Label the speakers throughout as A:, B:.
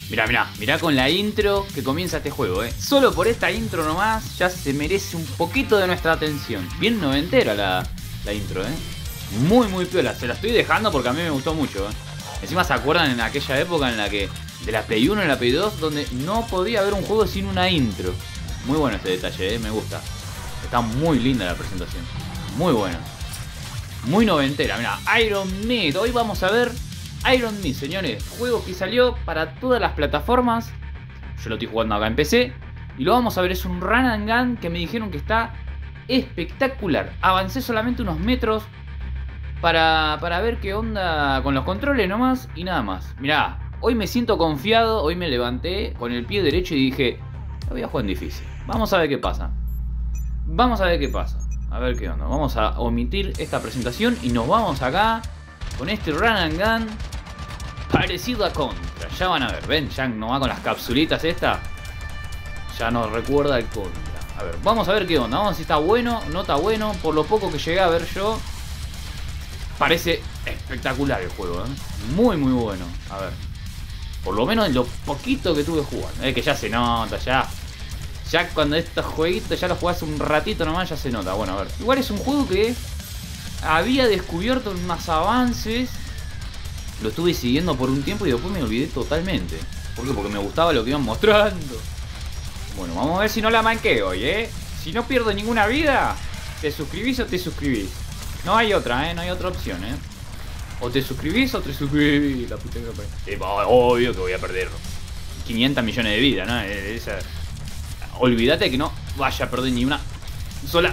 A: Mirá con la intro que comienza este juego, Solo por esta intro nomás ya se merece un poquito de nuestra atención. Bien noventera la intro, Muy piola, se la estoy dejando porque a mí me gustó mucho, Encima se acuerdan en aquella época en la que de la Play 1 y la Play 2 donde no podía haber un juego sin una intro. Muy bueno este detalle, me gusta. Está muy linda la presentación. Muy buena. Muy noventera, mirá, Iron Meat. Hoy vamos a ver Iron Meat, señores. Juego que salió para todas las plataformas. Yo lo estoy jugando acá en PC. Y lo vamos a ver, es un run and gun que me dijeron que está espectacular. Avancé solamente unos metros para ver qué onda con los controles nomás y nada más. Mirá, hoy me siento confiado, hoy me levanté con el pie derecho y dije, lo voy a jugar en difícil. Vamos a ver qué pasa. Vamos a ver qué pasa. A ver qué onda. Vamos a omitir esta presentación y nos vamos acá con este run and gun parecido a Contra. Ya van a ver, ven, ya no va con las capsulitas esta. Ya nos recuerda el Contra. A ver, vamos a ver qué onda. Vamos a ver si está bueno, no está bueno. Por lo poco que llegué a ver yo, parece espectacular el juego, muy bueno. A ver, por lo menos en lo poquito que tuve jugando, que ya se nota, ya cuando estos jueguitos ya los jugás un ratito nomás ya se nota. Bueno, a ver, igual es un juego que había descubierto unos avances, lo estuve siguiendo por un tiempo y después me olvidé totalmente. ¿Por qué? Porque me gustaba lo que iban mostrando. Bueno, vamos a ver si no la manqueo hoy, Si no pierdo ninguna vida, te suscribís o te suscribís. No hay otra, no hay otra opción, O te suscribís o te suscribís. La puta que obvio que voy a perder 500 millones de vidas, ¿no? Olvídate que no vaya a perder ni una sola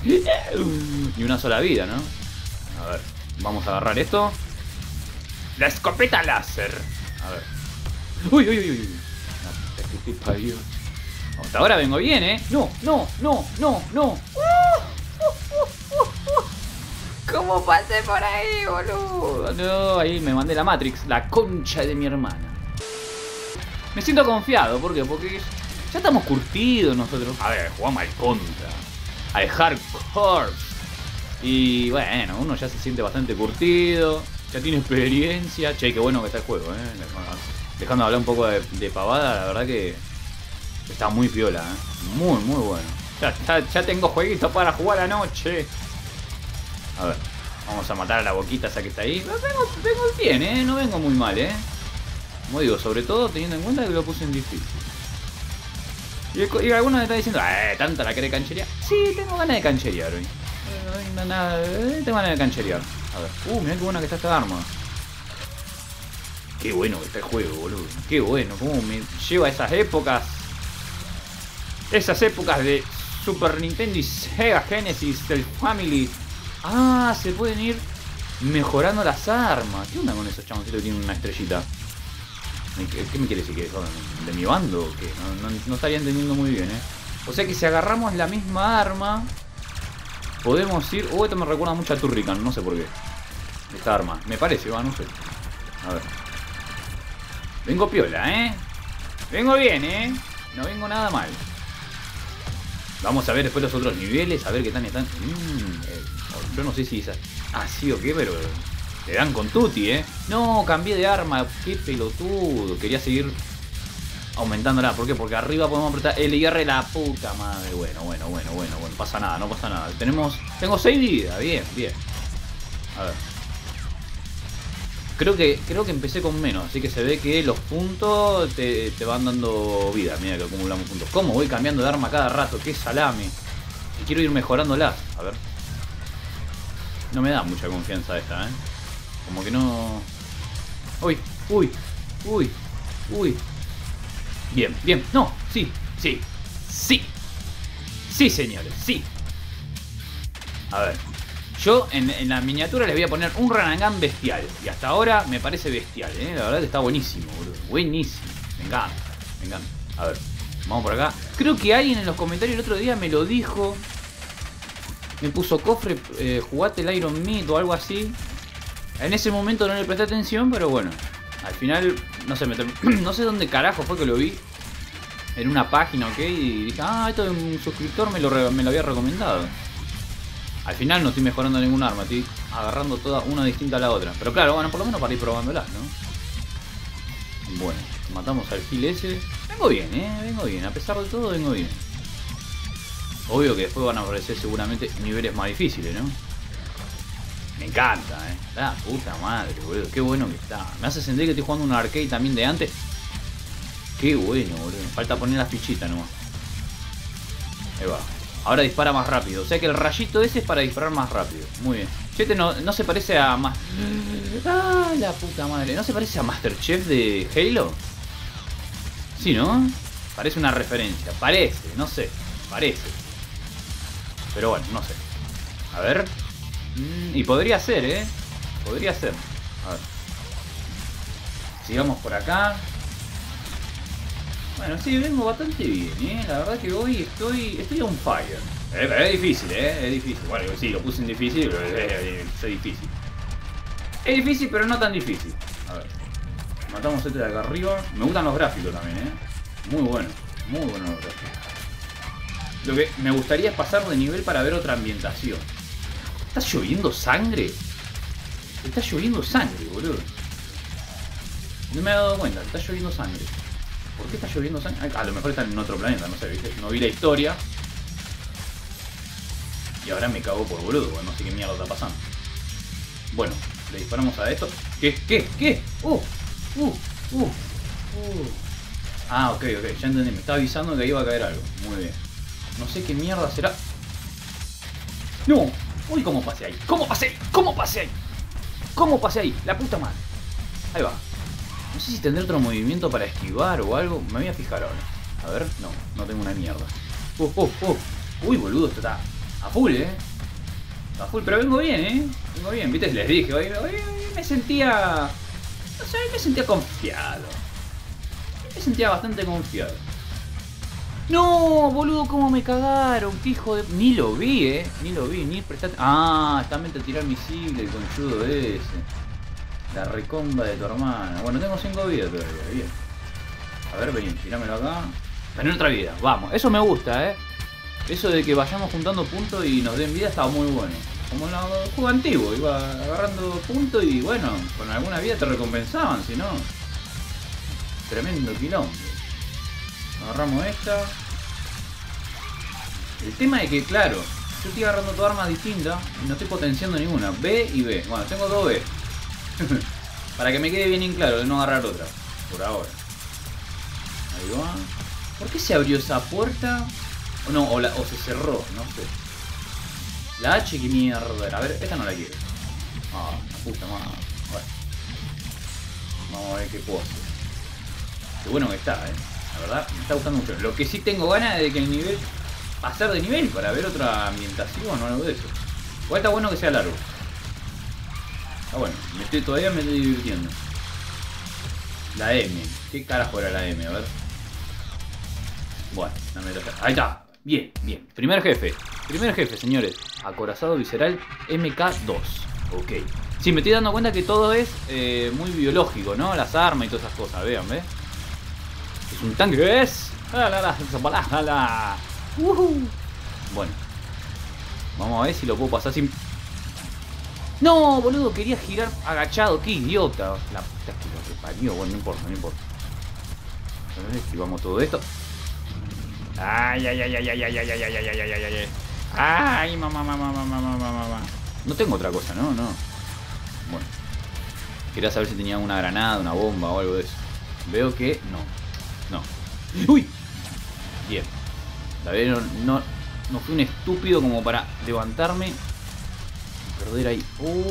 A: vida, ¿no? A ver, vamos a agarrar esto. La escopeta láser. A ver. Uy. Hasta ahora vengo bien, No. ¿Cómo pasé por ahí, boludo? No, ahí me mandé la Matrix, la concha de mi hermana. Me siento confiado, ¿por qué? Porque ya estamos curtidos nosotros. A ver, jugamos al Contra, al Hardcore. Y bueno, uno ya se siente bastante curtido, ya tiene experiencia. Che, qué bueno que está el juego, Dejando de hablar un poco de pavada, la verdad que está muy piola, Muy bueno. Ya tengo jueguitos para jugar anoche. A ver, vamos a matar a la boquita esa que está ahí. Vengo bien, no vengo muy mal, Como digo, sobre todo teniendo en cuenta que lo puse en difícil. Y algunos me están diciendo, ¿tanta la querés cancherear? Sí, tengo ganas de cancherear hoy. Tengo ganas de cancherear. A ver, mirá qué buena que está esta arma. Qué bueno que está el juego, boludo. Qué bueno, cómo me lleva a esas épocas. Esas épocas de Super Nintendo y Sega Genesis, del Family. Se pueden ir mejorando las armas. ¿Qué onda con esos chaboncitos que tienen una estrellita? ¿Qué me quiere decir? ¿Que son de mi bando o qué? No estaría entendiendo muy bien, O sea que si agarramos la misma arma, podemos ir... esto me recuerda mucho a Turrican, no sé por qué. Esta arma, me parece, no sé. A ver. Vengo piola, Vengo bien, no vengo nada mal. Vamos a ver después los otros niveles, a ver qué tal están. Yo no sé si es así o qué, pero le dan con tutti, No, cambié de arma, qué pelotudo. Quería seguir aumentándola. ¿Por qué? Porque arriba podemos apretar L y R, la puta madre. Bueno. Pasa nada, no pasa nada. Tengo 6 vidas, bien. A ver. Creo que empecé con menos, así que se ve que los puntos te van dando vida. Mira que acumulamos puntos. ¿Cómo voy cambiando de arma cada rato? ¡Qué salame! Y quiero ir mejorándola. A ver. No me da mucha confianza esta, Como que no... Uy. Bien. No, sí. Sí, señores, sí. A ver. Yo en la miniatura les voy a poner un run and gun bestial. Y hasta ahora me parece bestial, La verdad que está buenísimo, boludo. Buenísimo. Me encanta. A ver, vamos por acá. Creo que alguien en los comentarios el otro día me lo dijo. Me puso cofre, jugate el Iron Meat o algo así. En ese momento no le presté atención, pero bueno. Al final, no sé, no sé dónde carajo fue que lo vi. En una página, ¿ok? Y dije, esto de un suscriptor me lo había recomendado. Al final no estoy mejorando ningún arma, estoy agarrando toda una distinta a la otra. Pero claro, bueno, por lo menos para ir probándolas, ¿no? Bueno, Matamos al gil ese. Vengo bien, vengo bien. A pesar de todo, vengo bien. Obvio que después van a aparecer seguramente niveles más difíciles, ¿no? Me encanta, La puta madre, boludo. Qué bueno que está. Me hace sentir que estoy jugando un arcade también de antes. Qué bueno, boludo. Me falta poner la fichita nomás. Ahí va. Ahora dispara más rápido. O sea que el rayito ese es para disparar más rápido. Muy bien. Este no se parece a... ¡Ah, la puta madre! ¿No se parece a Masterchef de Halo? Sí, ¿no? Parece una referencia. Parece, no sé. Parece. Pero bueno, no sé. A ver. Y podría ser, Podría ser. A ver. Sigamos por acá. Bueno, sí, vengo bastante bien, La verdad que hoy estoy on fire. Es difícil, Es difícil. Bueno, sí, lo puse en difícil, pero es difícil. Es difícil, pero no tan difícil. A ver. Matamos este de acá arriba. Me gustan los gráficos también, Muy bueno. Muy buenos los gráficos. Lo que me gustaría es pasar de nivel para ver otra ambientación. ¿Está lloviendo sangre? Está lloviendo sangre, boludo. No me he dado cuenta, está lloviendo sangre. ¿Por qué está lloviendo sangre? A lo mejor está en otro planeta, no sé, ¿viste? No vi la historia. Y ahora me cago por boludo, no sé qué mierda está pasando. Bueno, le disparamos a esto. ¿Qué? Ah, ok, ya entendí. Me estaba avisando que iba a caer algo. Muy bien. No sé qué mierda será. ¡No! Uy, ¿cómo pasé ahí? ¿Cómo pasé ahí? La puta madre. Ahí va. No sé si tendré otro movimiento para esquivar o algo. Me voy a fijar ahora. A ver, no tengo una mierda. Uy, boludo, esto está a full, Está a full, pero vengo bien, Vengo bien, viste, les dije. Hoy me sentía... No sé, me sentía confiado. Me sentía bastante confiado. No, boludo, cómo me cagaron. Qué hijo de... Ni lo vi, ni prestaste... Ah, está mente a tirar misiles, el conchudo ese. La recomba de tu hermana. Bueno, tengo 5 vidas todavía, bien. A ver, vení, tirámelo acá. Tener otra vida, vamos. Eso me gusta, Eso de que vayamos juntando puntos y nos den vida estaba muy bueno. Como en el juego antiguo, iba agarrando puntos y bueno, con alguna vida te recompensaban, si no. Tremendo quilombo. Agarramos esta. El tema es que, claro, yo estoy agarrando todas armas distintas y no estoy potenciando ninguna. B y B. Bueno, tengo 2 B. Para que me quede bien en claro de no agarrar otra. Por ahora. Ahí va. ¿Por qué se abrió esa puerta? O no, o se cerró, no sé. La H, que mierda. A ver, esta no la quiero. Ah, la puta madre. Bueno. Vamos a ver qué puedo hacer. Qué bueno que está, La verdad, me está gustando mucho. Lo que sí tengo ganas es de que el nivel... pasar de nivel para ver otra ambientación o algo de eso. Igual está bueno que sea largo. Está bueno, todavía me estoy divirtiendo. La M. ¿Qué carajo era la M? A ver. Bueno, ahí está. Bien. Primer jefe, señores. Acorazado visceral MK2. Ok. Sí, me estoy dando cuenta que todo es muy biológico, ¿no? Las armas y todas esas cosas, vean, ¿ves? Es un tanque, ¿es? Bueno. Vamos a ver si lo puedo pasar sin... No, boludo, quería girar agachado. Qué idiota. La puta que lo parió. Bueno, no importa. A ver, esquivamos todo esto. Ay. Ay, mamá. No tengo otra cosa, ¿no? Bueno. Quería saber si tenía una granada, una bomba o algo de eso. Veo que no. ¡Uy! Bien. La verdad no fui un estúpido como para levantarme y perder ahí.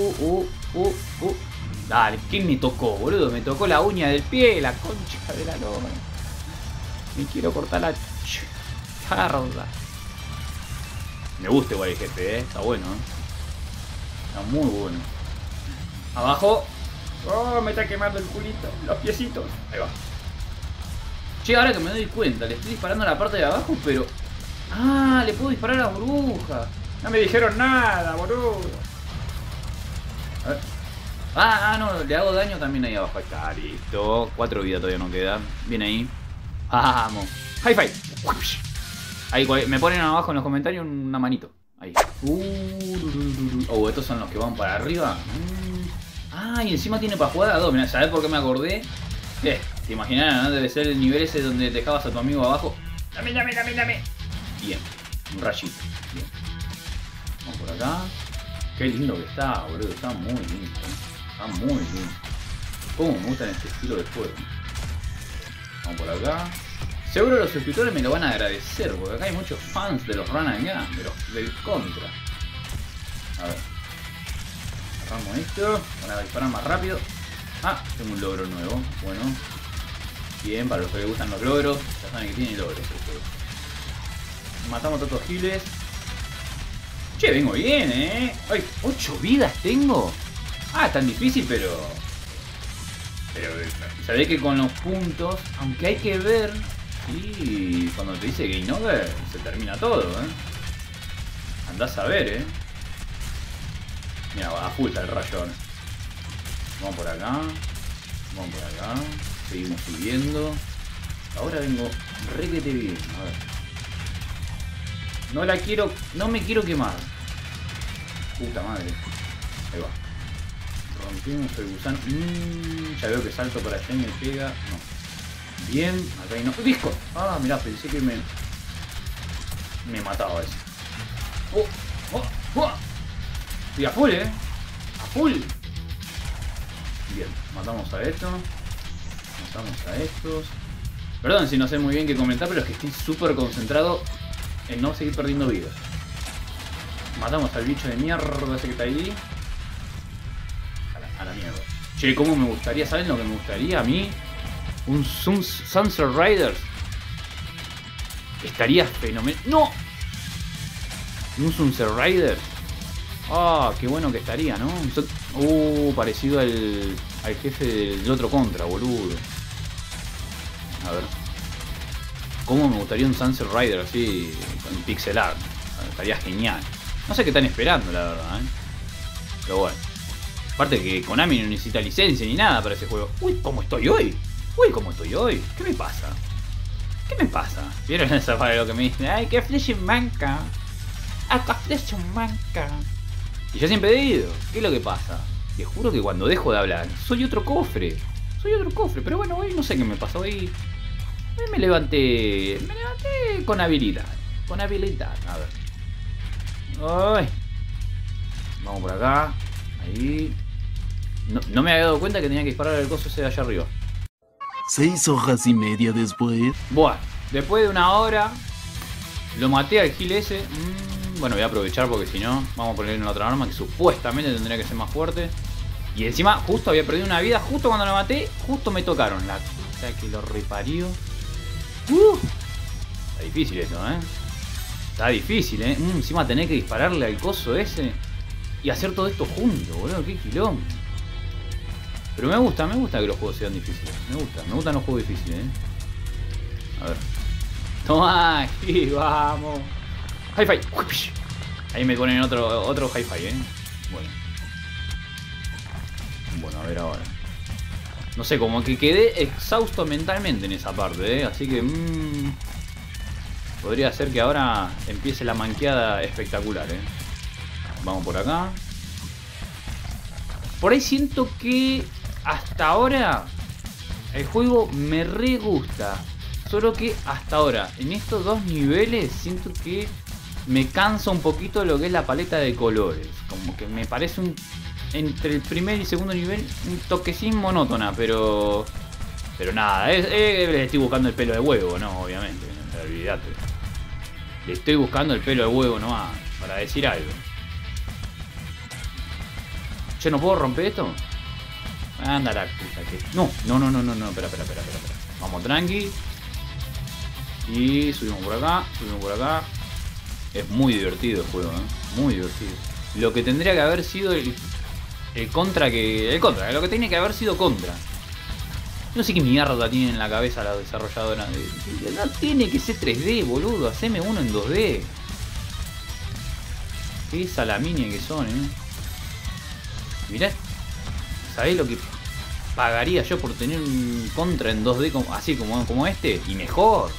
A: Dale, ¿qué me tocó, boludo? Me tocó la uña del pie, la concha de la lora. Me quiero cortar la charda. Me gusta igual el jefe, Está bueno, Está muy bueno. Abajo. Oh, me está quemando el culito. Los piecitos. Ahí va. Che, ahora que me doy cuenta, le estoy disparando a la parte de abajo, pero... Ah, le puedo disparar a las burbujas. No me dijeron nada, boludo. A ver. No, le hago daño también ahí abajo. Ahí está, listo. 4 vidas todavía no quedan. Bien ahí. Vamos. High five. Ahí, me ponen abajo en los comentarios una manito. Ahí. Estos son los que van para arriba. Y encima tiene para jugar a 2. Mirá, ¿sabés por qué me acordé? Te imaginarás, ¿no? Debe ser el nivel ese donde dejabas a tu amigo abajo. Dame. Bien, un rayito. Bien. Vamos por acá. Qué lindo que está, boludo. Está muy lindo. Está muy lindo. Cómo me gustan este estilo de juego. Vamos por acá. Seguro los suscriptores me lo van a agradecer, porque acá hay muchos fans de los run and gun, del contra. A ver. Agarramos esto. Van a disparar más rápido. Ah, tengo un logro nuevo. Bueno. Bien, para los que les gustan los logros. Ya saben que tiene logros el juego. Matamos a todos los giles. Che, vengo bien, Ay, 8 vidas tengo. Ah, es tan difícil, pero sabés que con los puntos, aunque hay que ver, y cuando te dice Game Over, se termina todo, Andás a ver, Mira, a full está el rayo ahora. Vamos por acá. Seguimos subiendo. Ahora vengo requete bien. A ver. No me quiero quemar. Puta madre. Ahí va. Rompimos el gusano. Ya veo que salto por allá y me pega. No. Bien. Acá hay no. ¡Disco! Ah, mirá, pensé que me mataba ese. Estoy a full, a full. Bien, matamos a esto. Matamos a estos. Perdón si no sé muy bien qué comentar, pero es que estoy súper concentrado en no seguir perdiendo vidas. Matamos al bicho de mierda ese que está ahí. A la mierda. Che, cómo me gustaría, ¿saben lo que me gustaría a mí? Un Sunset Riders. Estaría fenomenal. ¡No! Un Sunset Riders. Ah, qué bueno que estaría, ¿no? Parecido al jefe del otro contra, boludo. A ver. ¿Cómo me gustaría un Sunset Rider así con pixel art? Estaría genial. No sé qué están esperando, la verdad, Pero bueno. Aparte que Konami no necesita licencia ni nada para ese juego. Uy, ¿cómo estoy hoy? ¿Qué me pasa? ¿Vieron esa parte de lo que me dicen? Ay, que flecha manca. Acá flecha manca. Y yo siempre he ido. ¿Qué es lo que pasa? Te juro que cuando dejo de hablar, soy otro cofre. Pero bueno, hoy no sé qué me pasó. Hoy me levanté con habilidad. A ver. Ay. Vamos por acá. Ahí. No me había dado cuenta que tenía que disparar el coso ese de allá arriba.
B: 6 horas y media después.
A: Bueno, después de una hora lo maté al gil ese. Bueno, voy a aprovechar porque si no, vamos a ponerle una otra arma que supuestamente tendría que ser más fuerte. Y encima, justo había perdido una vida, justo cuando lo maté, justo me tocaron. La puta que lo reparió. Está difícil esto, Está difícil, encima tener que dispararle al coso ese y hacer todo esto junto, boludo. Qué quilombo. Pero me gusta que los juegos sean difíciles. Me gustan los juegos difíciles, A ver. Toma, aquí vamos. Hi-Fi. Ahí me ponen otro Hi-Fi, Bueno, a ver ahora. No sé, como que quedé exhausto mentalmente en esa parte, Así que... podría ser que ahora empiece la manqueada espectacular, Vamos por acá. Por ahí siento que hasta ahora el juego me re gusta. Solo que hasta ahora, en estos dos niveles, siento que me cansa un poquito lo que es la paleta de colores. Como que me parece entre el primer y segundo nivel un toquecín monótona, pero nada, le estoy buscando el pelo de huevo, no, obviamente, olvídate. Le estoy buscando el pelo de huevo nomás, para decir algo. Che, ¿no puedo romper esto? Anda la puta que... No, espera. Vamos tranqui. Y subimos por acá. Es muy divertido el juego, muy divertido. Lo que tendría que haber sido el contra, lo que tiene que haber sido contra. No sé qué mierda tiene en la cabeza la desarrolladora. No tiene que ser 3D, boludo. Haceme uno en 2D. Qué salaminia que son, Mirá, ¿sabés lo que pagaría yo por tener un contra en 2D así como este? Y mejor.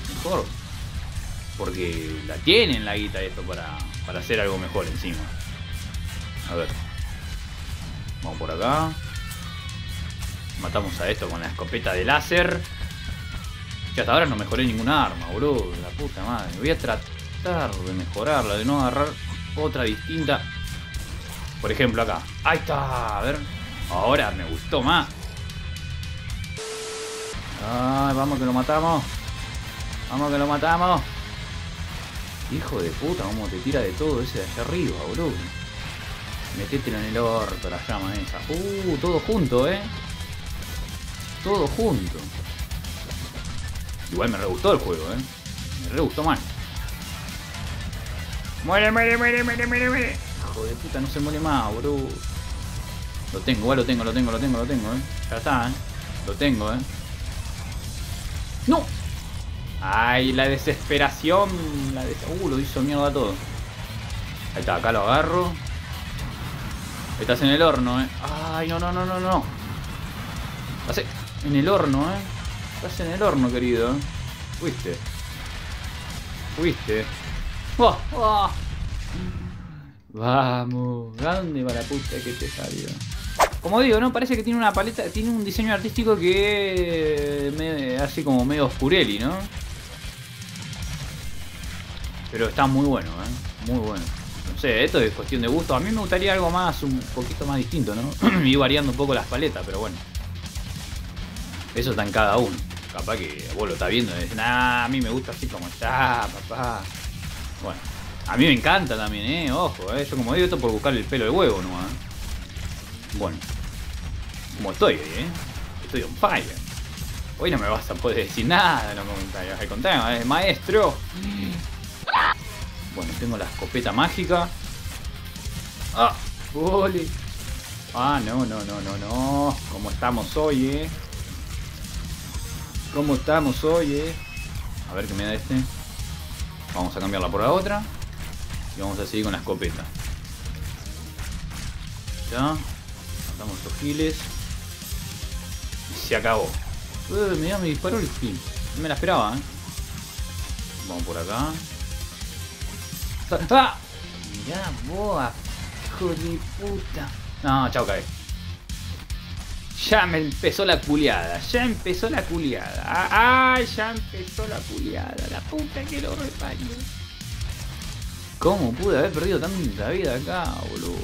A: Porque la tienen la guita esto para hacer algo mejor encima. A ver. Vamos por acá. Matamos a esto con la escopeta de láser. Que hasta ahora no mejoré ninguna arma, boludo. La puta madre. Voy a tratar de mejorarla, de no agarrar otra distinta. Por ejemplo acá. Ahí está, a ver. Ahora me gustó más. Ay, vamos que lo matamos. Vamos que lo matamos. Hijo de puta, cómo te tira de todo ese de allá arriba, boludo. Metételo en el orto, la llama esa. Todo junto, todo junto. Igual me re gustó el juego, me re gustó mal. Muere, muere, muere, muere, muere, muere. Hijo de puta, no se muere más, boludo. Lo tengo, igual lo tengo, Ya está, Lo tengo, ¡No! Ay, la desesperación. Lo hizo mierda todo. Ahí está, acá lo agarro. Estás en el horno, Ay, no. Estás en el horno, Estás en el horno, querido. Fuiste. ¡Oh! Vamos. ¿A dónde va la puta que te salió? Como digo, ¿no? Parece que tiene una paleta, tiene un diseño artístico que así como medio oscureli, ¿no? Pero está muy bueno, Muy bueno. No sé, esto es cuestión de gusto. A mí me gustaría algo más, un poquito más distinto, ¿no? Ir variando un poco las paletas, pero bueno. Eso está en cada uno. Capaz que vos lo estás viendo y decís, nah, a mí me gusta así como está, papá. Bueno, a mí me encanta también, ojo, yo como digo esto por buscarle el pelo al huevo nomás. Bueno, como estoy, estoy on fire. Hoy no me vas a poder decir nada en los comentarios. Al contrario, maestro. Bueno, tengo la escopeta mágica. ¡Ah! ¡Ole! Ah, no. ¿Cómo estamos hoy, ¿Cómo estamos hoy, A ver qué me da este. Vamos a cambiarla por la otra. Y vamos a seguir con la escopeta. Ya. Matamos estos giles. Y se acabó. Mirá, me disparó el gil. No me la esperaba, Vamos por acá. ¡Ah! Mirá, boa. Hijo de puta. No, chao, cae. Ya me empezó la culiada. Ya empezó la culiada. ¡Ay! Ya empezó la culiada. La puta que lo reparió. ¿Cómo pude haber perdido tanta vida acá, boludo?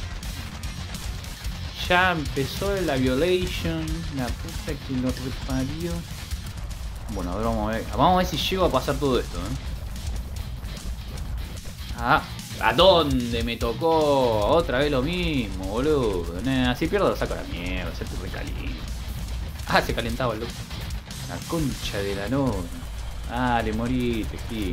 A: Ya empezó la violation. La puta que lo reparió. Bueno, a ver, vamos a ver. Vamos a ver si llego a pasar todo esto, ¿a dónde me tocó? Otra vez lo mismo, boludo. Así pierdo, lo saco a la mierda. Se te recalienta. Se calentaba el loco. La concha de la lona. Le moriste, Gil.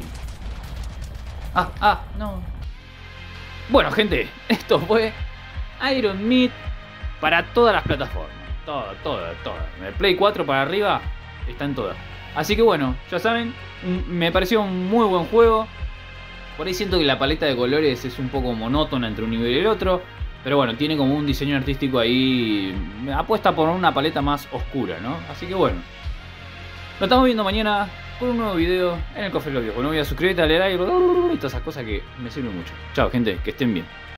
A: No. Bueno, gente, esto fue Iron Meat para todas las plataformas. Todas. El Play 4 para arriba está en todas. Así que bueno, ya saben, me pareció un muy buen juego. Por ahí siento que la paleta de colores es un poco monótona entre un nivel y el otro. Pero bueno, tiene como un diseño artístico ahí. Apuesta por una paleta más oscura, ¿no? Así que bueno. Nos estamos viendo mañana con un nuevo video en el Cofre de los Viejos. No olvides suscribirte, darle like y todas esas cosas que me sirven mucho. Chao, gente, que estén bien.